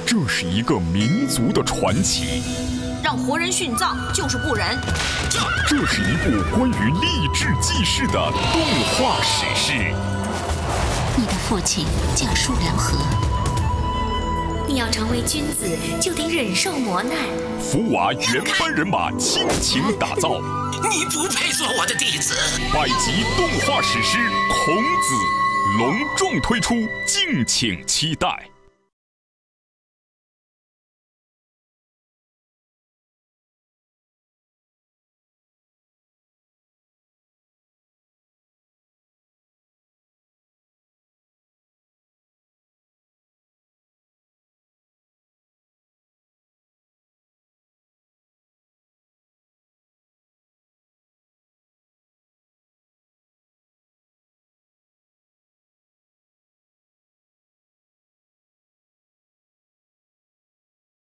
这是一个民族的传奇。 让活人殉葬就是不仁。 这是一部关于励志济世的动画史诗。 你的父亲叫舒良和。 你要成为君子，就得忍受磨难。 福娃原班人马倾情打造。 你不配做我的弟子。 百集动画史诗《孔子》隆重推出，敬请期待。